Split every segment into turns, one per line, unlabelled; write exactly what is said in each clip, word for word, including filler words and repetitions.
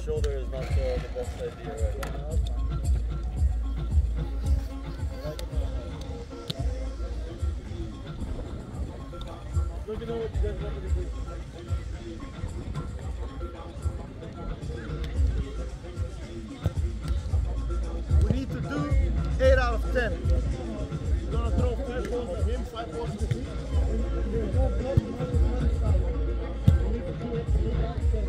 shoulder is not uh, the best idea right now. Look at what you guys want to do.
We need to do eight out of ten. You're gonna throw five balls at him, five balls to me. There's no block on the other side. We need to do it eight out of ten.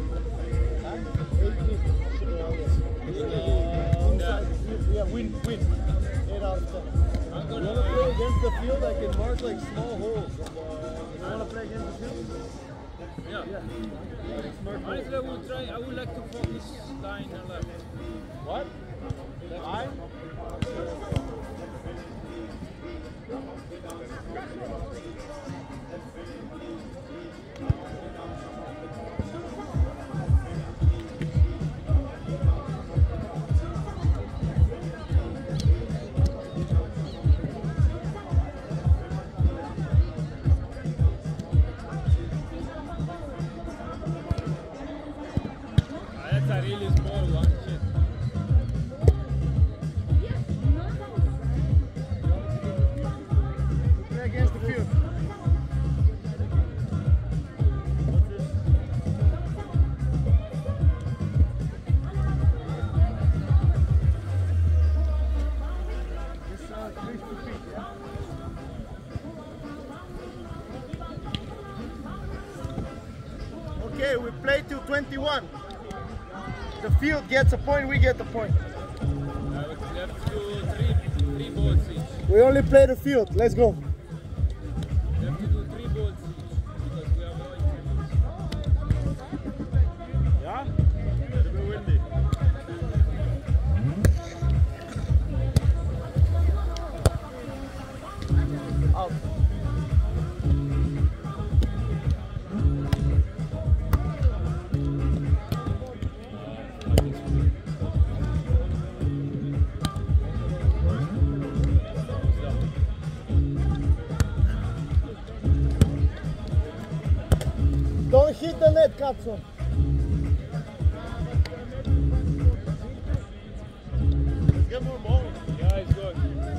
Yeah, win, win. eight out of ten.
I'm gonna you want to play against the field? I can mark like small holes. Uh,
you want to play against the field?
Yeah. yeah.
Honestly, I would try. I would like to focus line and left.
What? Line?
That's a really small one. Shit.
Play against the field. This uh, fifty feet, yeah? Okay, we play till twenty-one. The field gets a point, we get the point.
Uh, we have to do three, three balls each.
We only play the field, let's go.
We have to do three balls each because we have only three.
Yeah? It'll be windy.
Out. Don't hit the net, Capson.
Let's get more balls.
Yeah, it's good.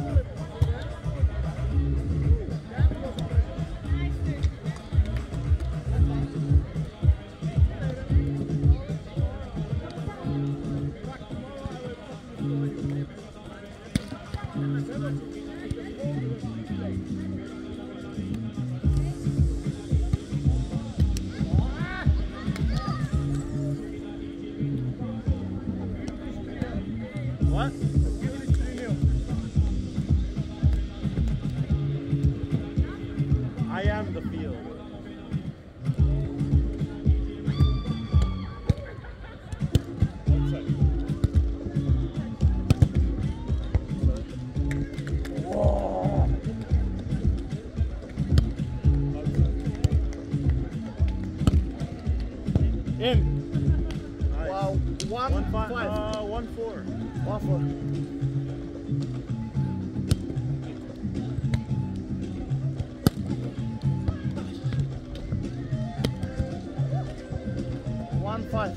What? I am the field.
In.
Nice.
Wow, one,
One five.
five.
Uh, one four.
One four. One five.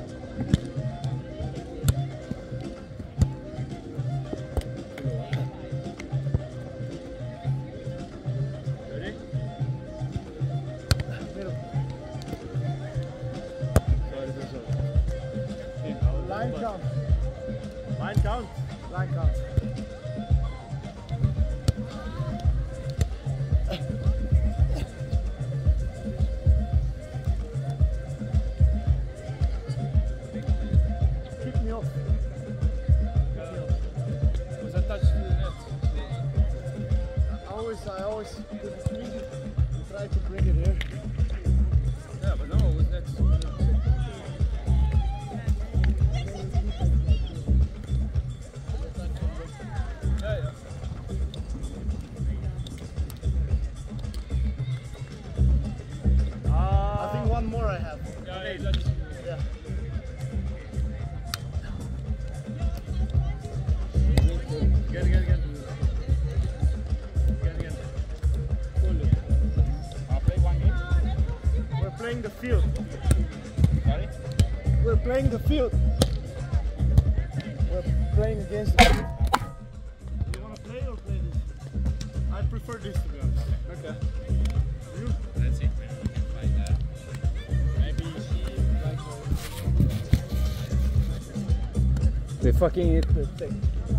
Ready?
Middle.
Sorry, this one.
Line count.
Line count.
Line count. Kick me off.
Was a touch to the net.
I always, I always do the swing and try to bring it here.
Yeah, but no, it was net. Yeah, yeah.
I think one more I have.
Yeah, yeah, that's,
Yeah.
Again, again, again. Again, again.
I'll play one game.
We're playing the field.
Sorry?
We're playing playing the field. We're playing against the field. Do you want to play or play this? I prefer this to be honest.
Okay.
You?
That's it, man. We can fight that. Maybe she like
We fucking hit the thing.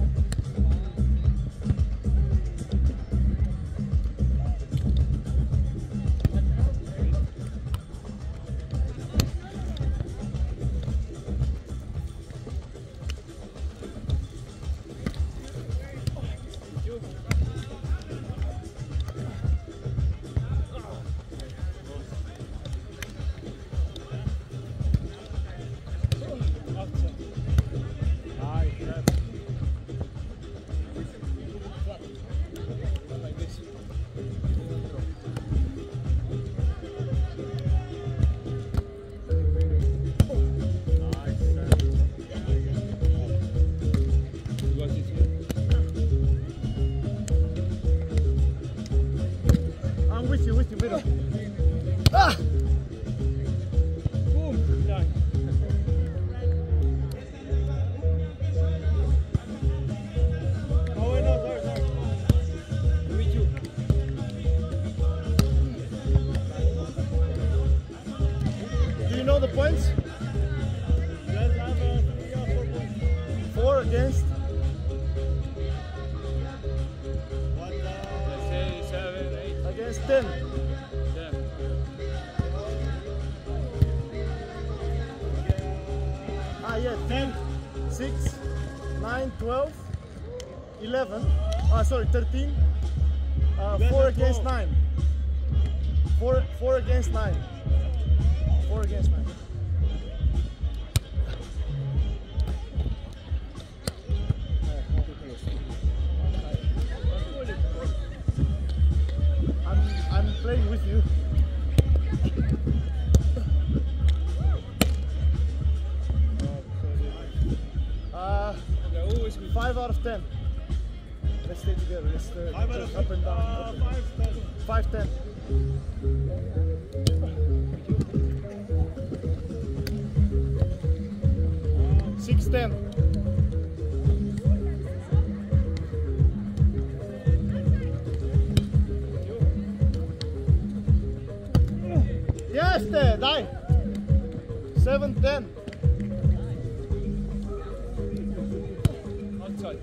I'm with you, with you, middle. Ah!
boom, done.
Oh wait, no, sorry, sorry.
Me too.
Do you know the points? You guys have uh, three or four points. Four against? What, uh,
Let's say seven, eight,
against ten.
ten.
Ah, yeah, ten, six, nine, twelve, eleven. Ah, sorry, thirteen. Uh, four against nine. Four, four against nine. Four against nine. I'm, I'm playing with you. Uh,
They're always good.
five out of ten. Let's stay together. Let's uh,
Five out of
up and down.
uh, five, ten.
Five ten. Six ten. Yes, there, die. Seven ten.
Outside.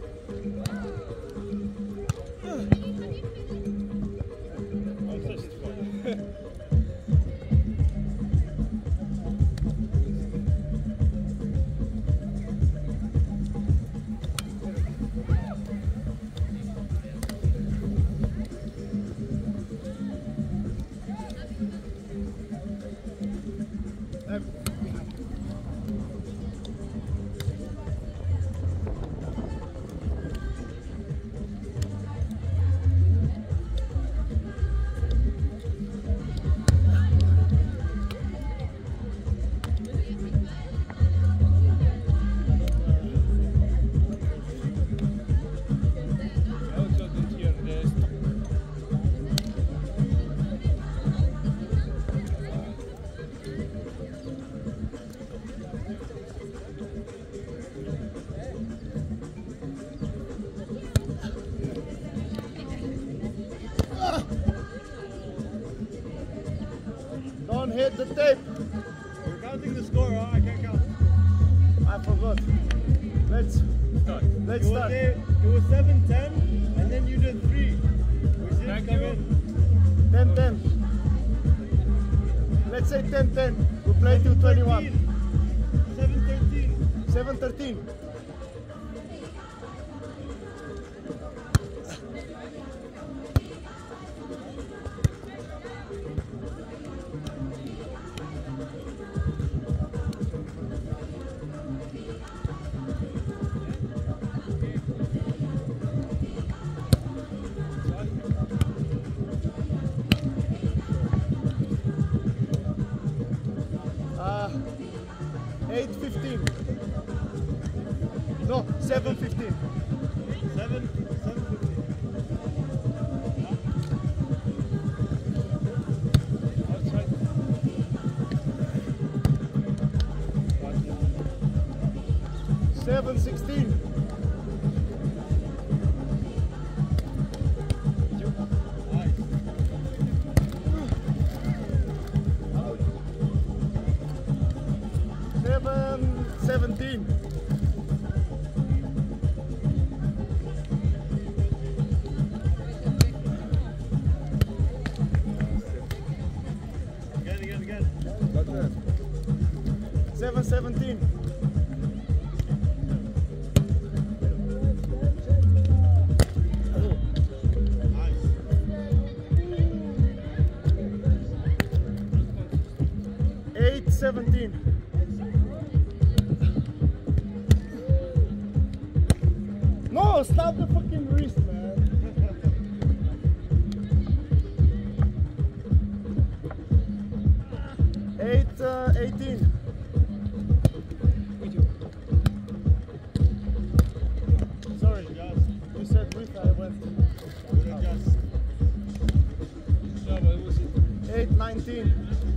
Outside in here, there's
Don't hit the tape.
We're counting the score, huh? I can't count.
I forgot. Let's
start.
let's
It was,
start.
eight, it was seven ten, and then you did three. We didn't
Thank
come
you.
in.
ten ten. Let's say ten ten. We play till twenty-one.
seven thirteen.
seven thirteen. Uh, eight fifteen. No, seven fifteen.
Seven, seven fifteen.
outside.
seven sixteen. seven seventeen.
Again, again, again.
seven seventeen.
Nice.
eight seventeen. No, stop the fucking wrist, man. eight uh, eighteen. Sorry, guys. You said with, I went.
Good adjust.
Yeah, but it was it.
eight nineteen.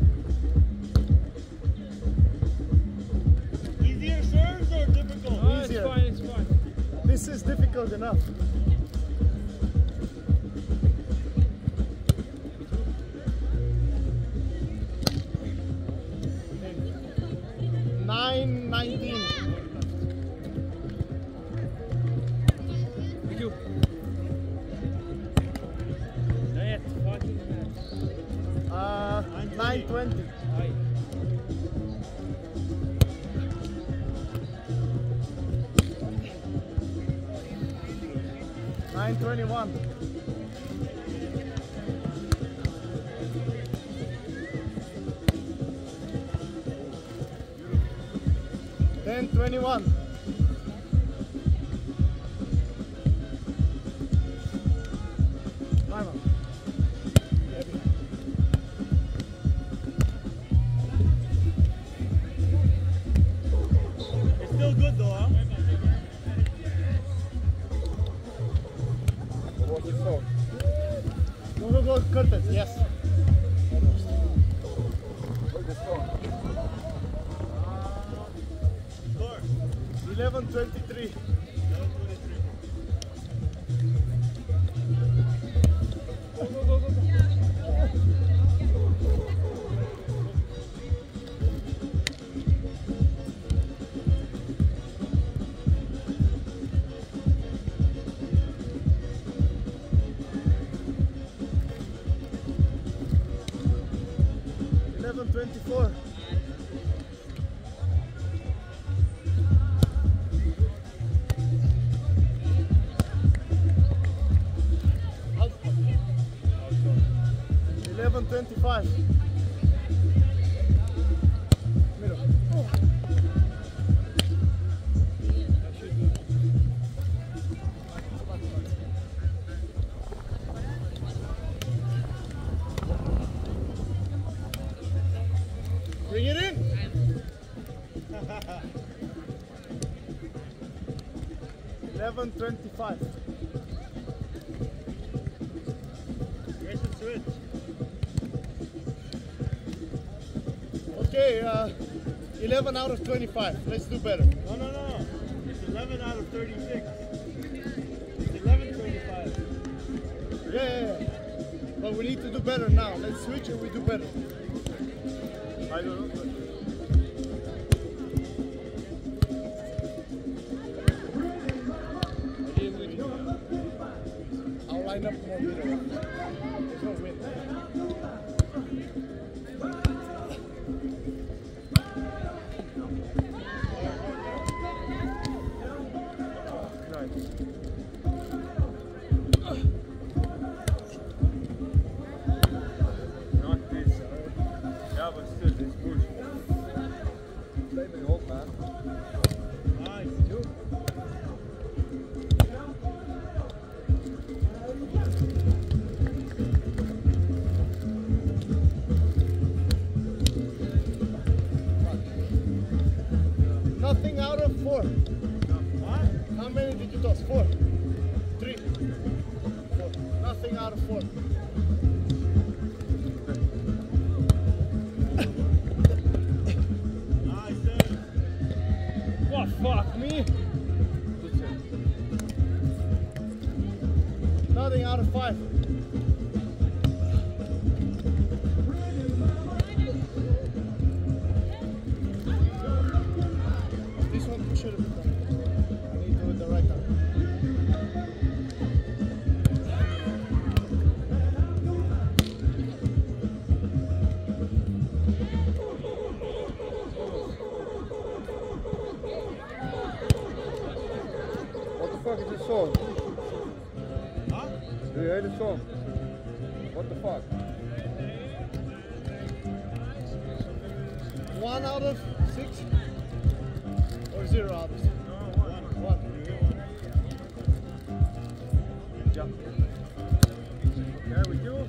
Easier serves or difficult?
No, it's
Easier.
fine, it's fine.
This is difficult enough. nine nineteen.
Thank you. That fucking man.
Uh, nine twenty.
Aye.
nine twenty-one. ten twenty-one. Time out.
It's still good though, huh?
Go, go, go, curtains, yes.
Score.
eleven twenty-three.
Go, go, go, go, go.
eleven twenty-four. eleven twenty-five. Middle. Bring it in. eleven twenty-five.
Where's the switch?
Okay, uh, eleven out of twenty-five. Let's do better.
No, no, no. It's eleven out of thirty-six. It's eleven twenty-five.
Yeah, yeah, yeah. But we need to do better now. Let's switch and we do better. I don't know. I'll line up more middle. There's no wind.
Not this. Yeah, but still, it's bullshit.
Nice.
Nothing out of four.
What?
How many did you toss? Four. Three. Four. Nothing out of four.
Nice serve.
What? Fuck me.
Nothing out of five. This one should have been done. I need to do it the right time.
What the fuck is this song?
Huh?
Do you hear the song? What the fuck?
One out of six? Or zero out of six? No, one. One.
Jump. There we go.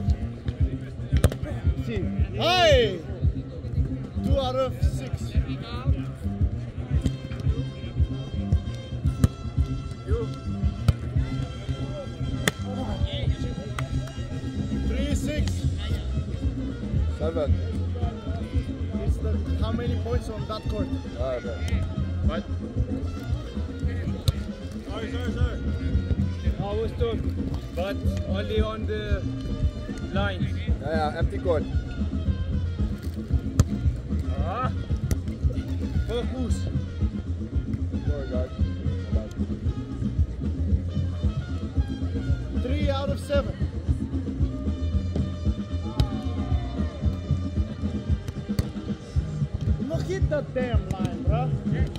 See. Hey! Two out of six.
You.
Three, six.
Seven.
It's the, how many points on that court?
Ah, okay.
What?
Sorry, sorry, sorry.
I was told, but only on the lines.
Yeah, yeah, empty court.
Ah. Focus.
Sorry, guys.
Three out of seven. Look at that damn line, bruh.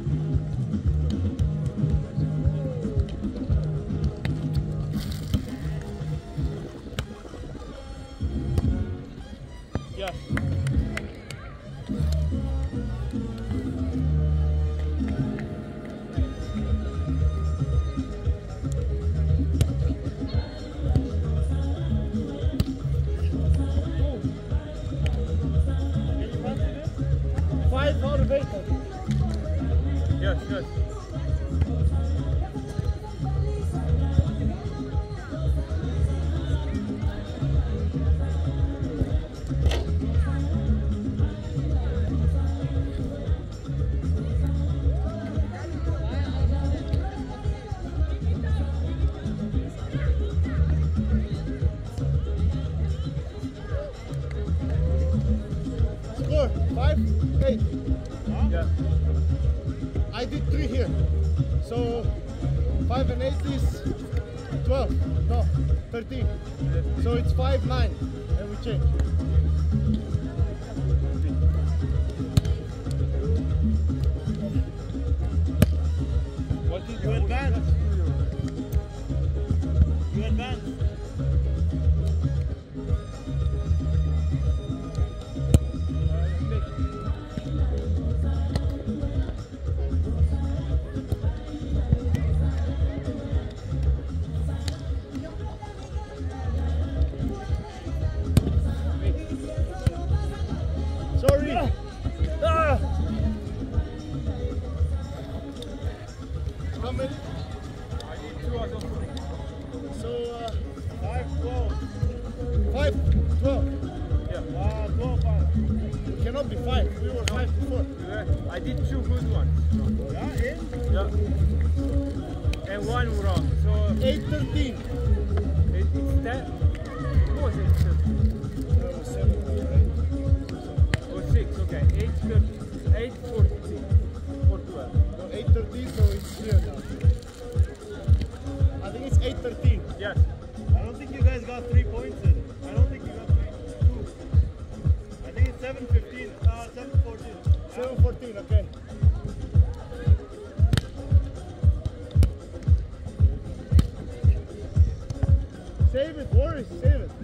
Yes.
Five out of eight.
Yes, yes.
Score five, eight.
Yeah.
I did three here. So five and eight is twelve. No, thirteen. So it's five, nine. And we change.
What did
You advance. You advance.
Sorry. Ah. How many?
I did two out of three.
So uh,
Five, twelve.
five, twelve.
Yeah.
Uh, twelve, five.
It cannot be five. We were five before.
Yeah. I did two good ones.
Yeah, in.
Yeah. And one wrong. So
Eight, thirteen.
it, it's ten. What was it?
Uh, seven, right?
Oh, six. Okay. Eight thirty. Eight forty-six. Or twelve.
No, eight thirteen, so it's clear now. I think it's eight thirteen.
Yes.
I don't think you guys got three points in. I don't think you got three. Two. I think it's seven fifteen. Uh, seven fourteen.
seven fourteen, okay. Save it, Boris, save it.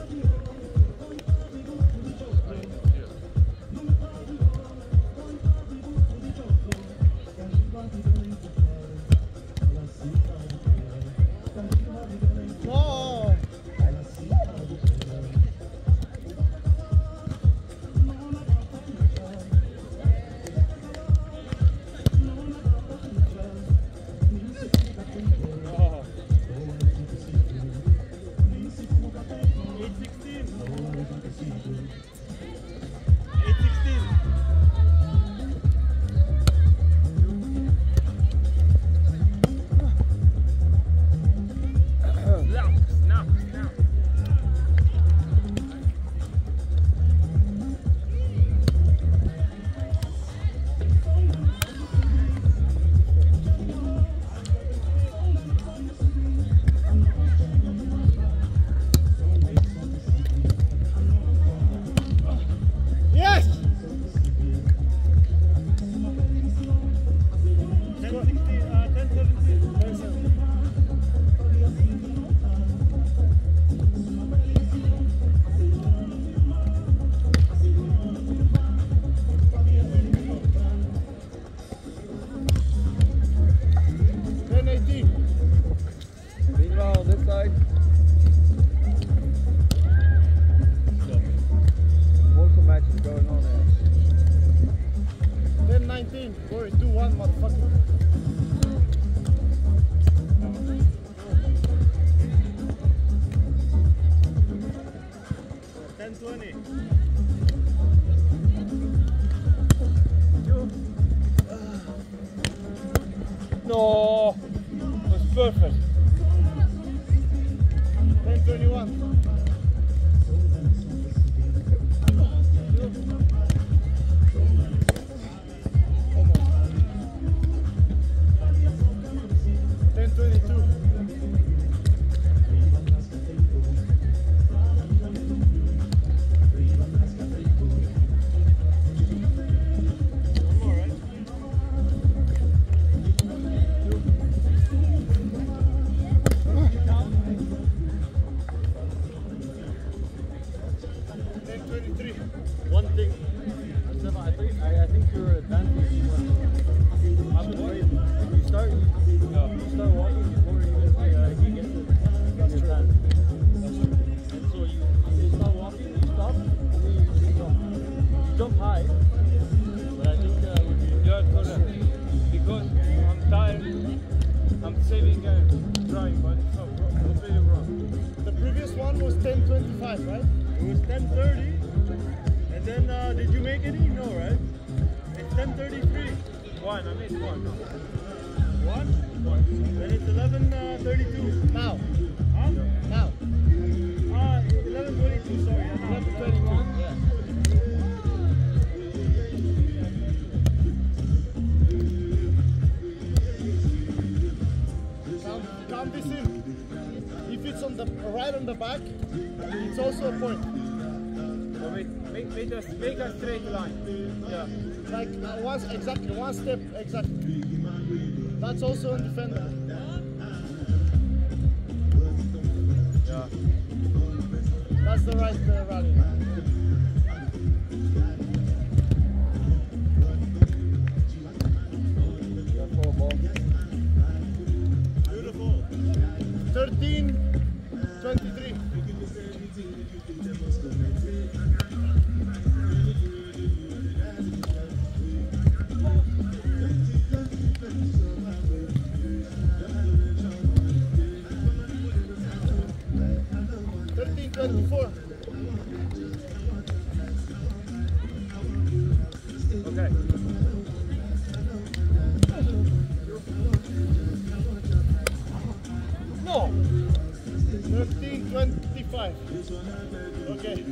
No. thirteen. Corey, do one, motherfucker.
ten twenty.
No, it was perfect.
ten twenty-one. ten twenty-two.
One more, right?
ten twenty-three.
One thing, Stefan, I think I, I think you're advancing. I'm worried. If you start, you start walking before even uh, he gets it. That's your hand. And so you, you start walking, you stop, and then you just jump. You jump high, but I think uh, would be
You are correct. Because I'm tired, I'm saving and trying, but it's not wrong, completely wrong.
The previous one was ten twenty-five, right?
It was ten thirty. And then, uh, did you make any? No, right? It's ten thirty-three.
One, I made one. No.
One? One. Then it's eleven thirty-two.
Now.
Huh?
Now.
Ah, eleven twenty-two, sorry. Yeah, now.
eleven twenty-one. Yeah. Count, count this in. If it's on the right on the back, it's also a point.
So make, make, make, a, make a straight line. Yeah.
Like uh, once exactly one step exactly. That's also undefendable.
Yeah.
That's the right uh, rally.
Beautiful.
thirteen twenty-three. thirteen twenty-four.
Okay.
No. thirteen twenty-five. Okay.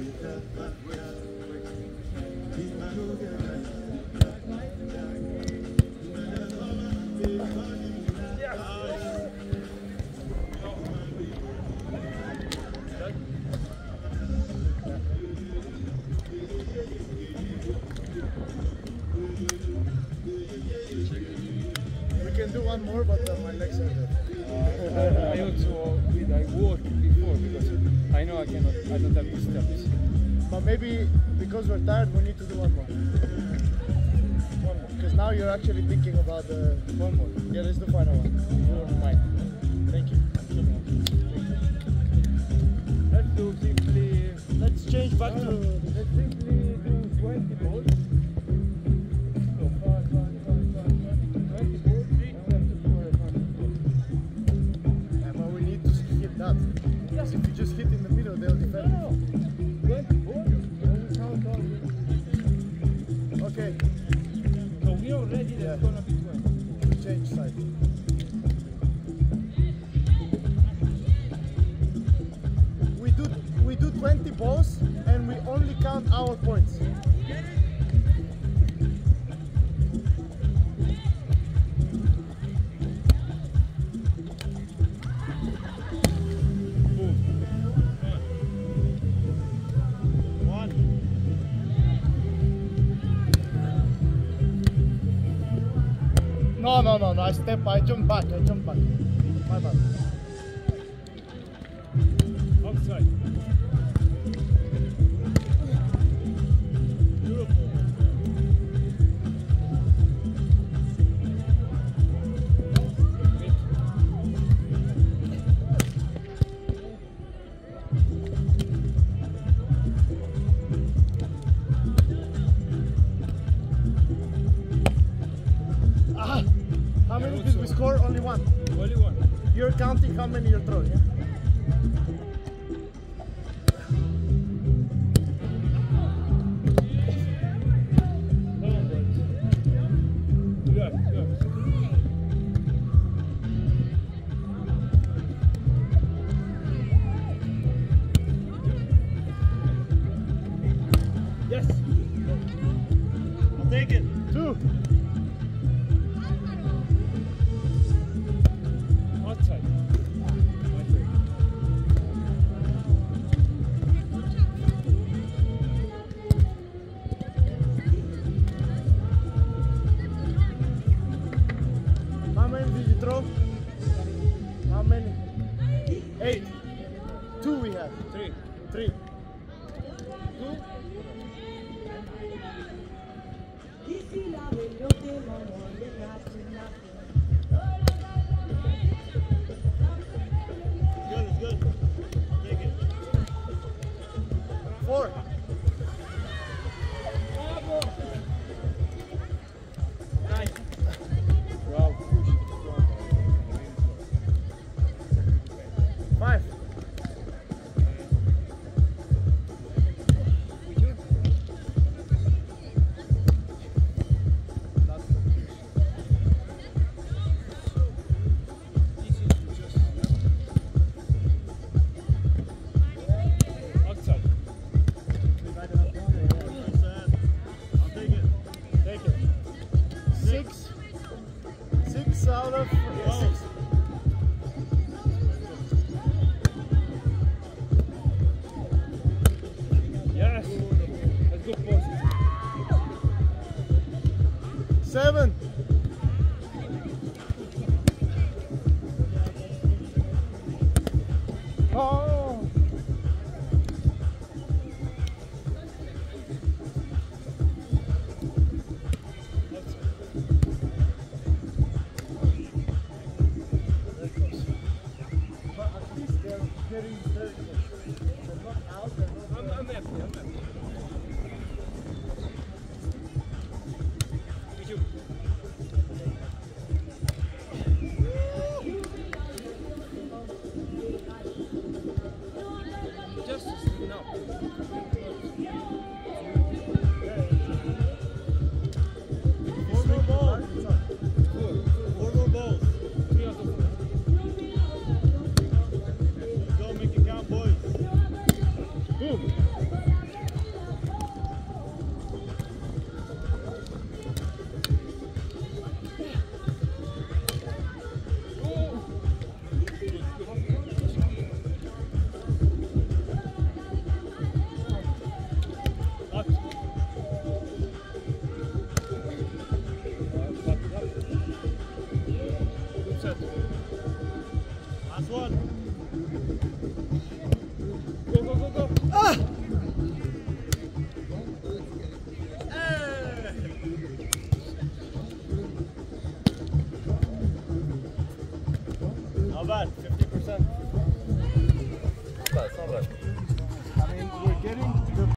We can do one more, but uh, my legs are dead.
I also did I walked before because I know I cannot I don't have the steps.
But maybe because we're tired, we need to do one more. One more. Because now you're actually thinking about the one more. Yeah, this is the final one. If you don't mind. Thank you.
Let's do simply
Let's change back to.
let's simply do twenty balls. So five, five, five, five, five, twenty balls and we have to score a hundred.
Yeah, but we need to hit that. Because if you just hit in the middle, they'll defend.
No, twenty balls and we count all the-
Okay,
So we are ready,
Yeah.
that's gonna be twenty.
we change side. We do we do twenty balls and we only count our points.
One.
No, no, no, no. I step. I jump back. I jump back. My bad.
Outside. Beautiful.
one.
Only one.
You're counting how many you're throwing, yeah?
Come on, boys. Good, good. Yes.
I'll take it.
Two.
Outside. My turn.
How many did you throw? How many? Eight. Two we have.
Three.
Three.
Two.
Good, it's good. I'll take it.
Four.
Nine. Bravo.
Five.
Outside.
Sad. I'll take it.
Take it.
Six. Six out of yeah, six.
Yes. Let's go positive.
Seven. Oh. But at least they're getting very close. They're not out, they're not
I'm, I'm happy. I'm happy. With you. Just now.
Four more balls.
Four.
Four more balls.
Three out of four.
Let's go, make it count, boys.
Boom.
Out. Good set.
Last one.
Go, go, go, go.
Ah!
Not bad. fifty percent.
I mean, we're getting the